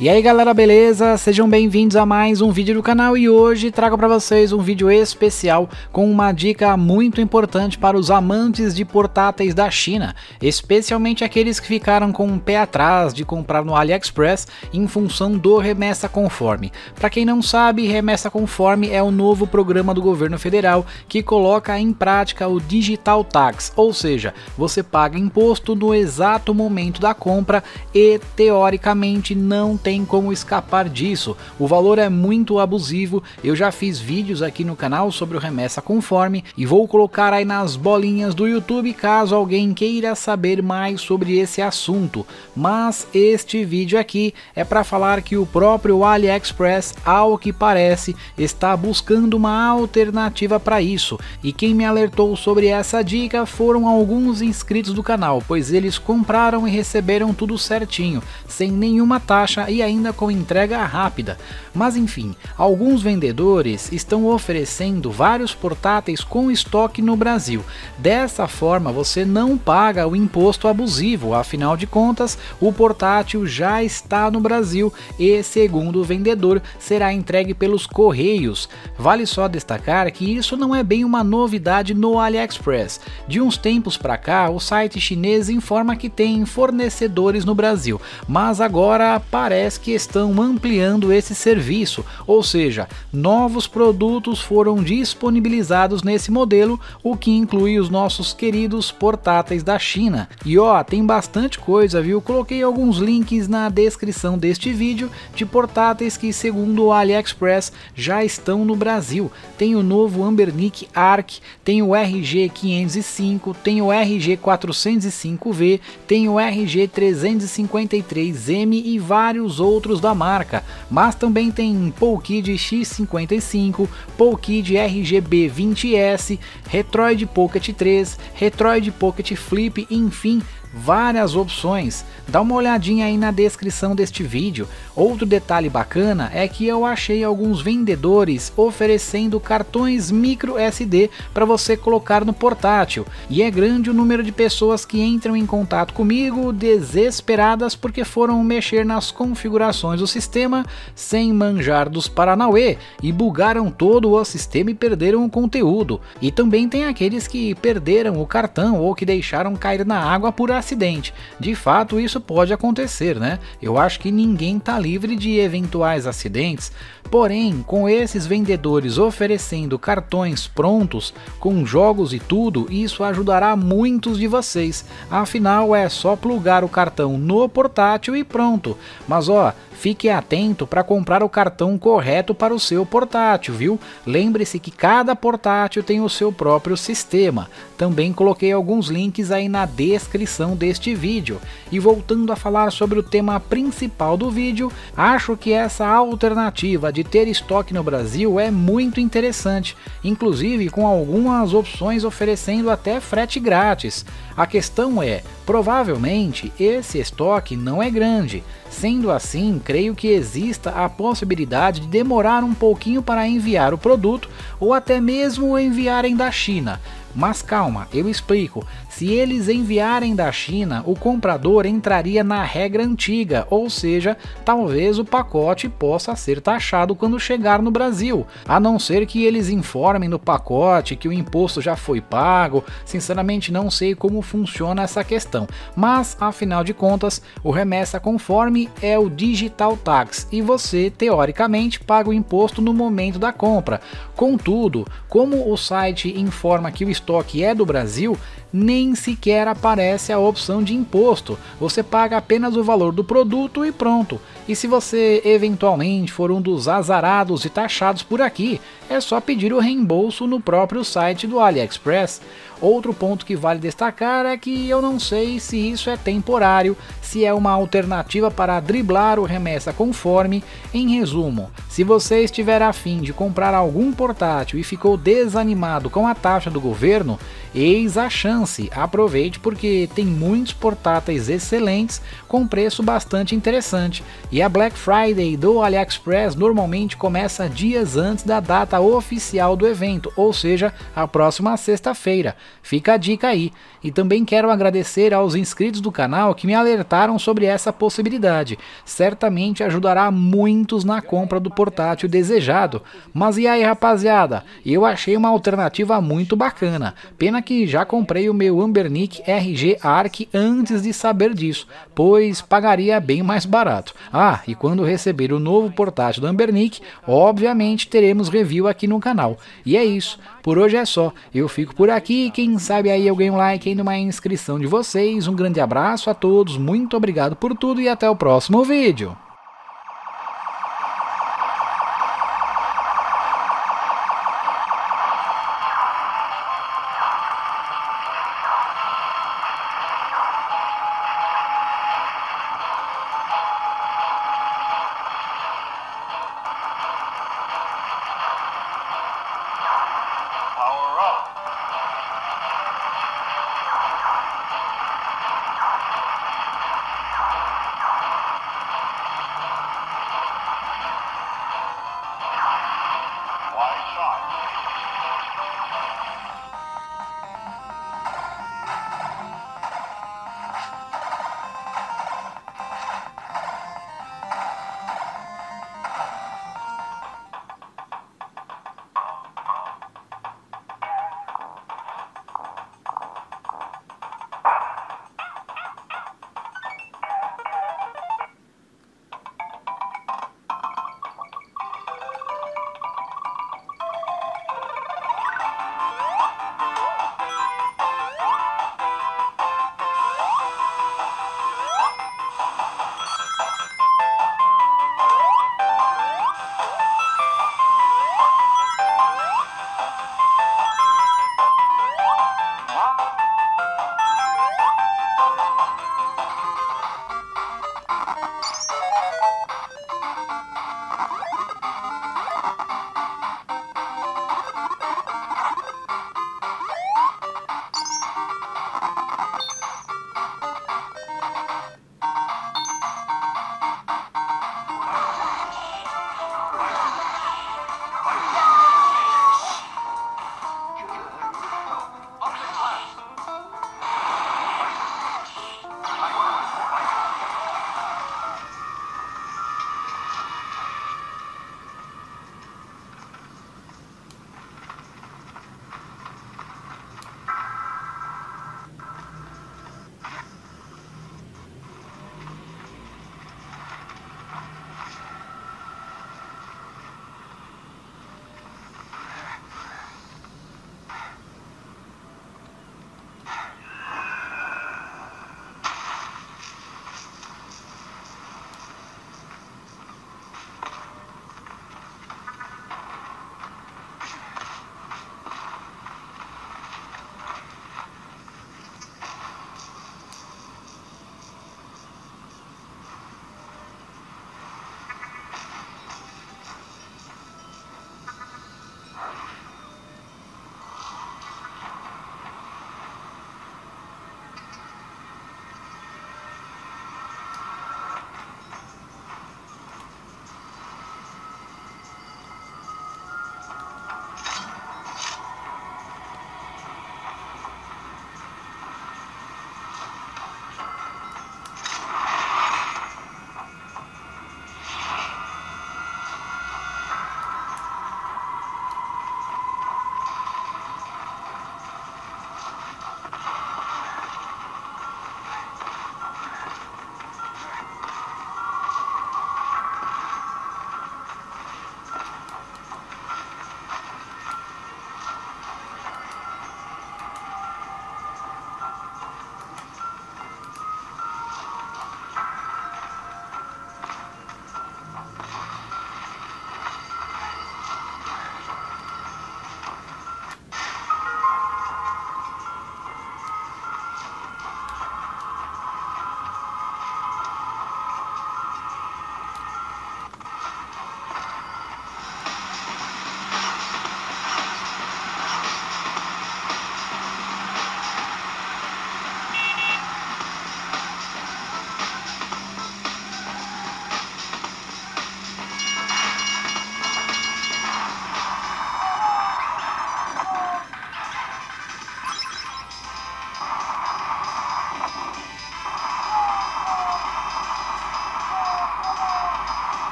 E aí galera, beleza? Sejam bem-vindos a mais um vídeo do canal e hoje trago para vocês um vídeo especial com uma dica muito importante para os amantes de portáteis da China, especialmente aqueles que ficaram com um pé atrás de comprar no AliExpress em função do Remessa Conforme. Para quem não sabe, Remessa Conforme é o novo programa do governo federal que coloca em prática o Digital Tax, ou seja, você paga imposto no exato momento da compra e teoricamente não tem como escapar disso. O valor é muito abusivo, eu já fiz vídeos aqui no canal sobre o Remessa Conforme e vou colocar aí nas bolinhas do YouTube caso alguém queira saber mais sobre esse assunto. Mas este vídeo aqui é para falar que o próprio AliExpress, ao que parece, está buscando uma alternativa para isso, e quem me alertou sobre essa dica foram alguns inscritos do canal, pois eles compraram e receberam tudo certinho, sem nenhuma taxa e ainda com entrega rápida. Mas enfim, alguns vendedores estão oferecendo vários portáteis com estoque no Brasil. Dessa forma você não paga o imposto abusivo, afinal de contas o portátil já está no Brasil e, segundo o vendedor, será entregue pelos correios. Vale só destacar que isso não é bem uma novidade no AliExpress. De uns tempos para cá, o site chinês informa que tem fornecedores no Brasil, mas agora parece que estão ampliando esse serviço, ou seja, novos produtos foram disponibilizados nesse modelo, o que inclui os nossos queridos portáteis da China. E ó, tem bastante coisa, viu? Coloquei alguns links na descrição deste vídeo de portáteis que, segundo o AliExpress, já estão no Brasil. Tem o novo Ambernic Arc, tem o RG505, tem o RG405V, tem o RG353M e vários outros da marca, mas também tem Polkid X55, Polkid RGB20S, Retroid Pocket 3, Retroid Pocket Flip, enfim, várias opções. Dá uma olhadinha aí na descrição deste vídeo. Outro detalhe bacana é que eu achei alguns vendedores oferecendo cartões micro SD para você colocar no portátil, e é grande o número de pessoas que entram em contato comigo desesperadas porque foram mexer nas configurações do sistema sem manjar dos paranauê e bugaram todo o sistema e perderam o conteúdo. E também tem aqueles que perderam o cartão ou que deixaram cair na água por acidente. De fato, isso pode acontecer, né? Eu acho que ninguém está livre de eventuais acidentes, porém, com esses vendedores oferecendo cartões prontos, com jogos e tudo, isso ajudará muitos de vocês. Afinal, é só plugar o cartão no portátil e pronto. Mas ó, fique atento para comprar o cartão correto para o seu portátil, viu? Lembre-se que cada portátil tem o seu próprio sistema. Também coloquei alguns links aí na descrição deste vídeo. E voltando a falar sobre o tema principal do vídeo, acho que essa alternativa de ter estoque no Brasil é muito interessante, inclusive com algumas opções oferecendo até frete grátis. A questão é, provavelmente esse estoque não é grande. Sendo assim, creio que exista a possibilidade de demorar um pouquinho para enviar o produto ou até mesmo enviarem da China. Mas calma, eu explico. Se eles enviarem da China, o comprador entraria na regra antiga, ou seja, talvez o pacote possa ser taxado quando chegar no Brasil, a não ser que eles informem no pacote que o imposto já foi pago. Sinceramente não sei como funciona essa questão, mas afinal de contas, o Remessa Conforme é o Digital Tax e você teoricamente paga o imposto no momento da compra. Contudo, como o site informa que o estoque é do Brasil, nem sequer aparece a opção de imposto, você paga apenas o valor do produto e pronto. E se você eventualmente for um dos azarados e taxados por aqui, é só pedir o reembolso no próprio site do AliExpress. Outro ponto que vale destacar é que eu não sei se isso é temporário, se é uma alternativa para driblar o Remessa Conforme. Em resumo, se você estiver a fim de comprar algum portátil e ficou desanimado com a taxa do governo, eis a chance, aproveite porque tem muitos portáteis excelentes com preço bastante interessante. E a Black Friday do AliExpress normalmente começa dias antes da data oficial do evento, ou seja, a próxima sexta-feira. Fica a dica aí. E também quero agradecer aos inscritos do canal que me alertaram sobre essa possibilidade. Certamente ajudará muitos na compra do portátil desejado. Mas e aí, rapaziada? Eu achei uma alternativa muito bacana. Pena que já comprei o meu Anbernic RG Arc antes de saber disso, pois pagaria bem mais barato. Ah, e quando receber o novo portátil do Anbernic, obviamente teremos review aqui no canal. E é isso, por hoje é só. Eu fico por aqui, quem sabe aí eu ganho um like e uma inscrição de vocês. Um grande abraço a todos, muito obrigado por tudo e até o próximo vídeo.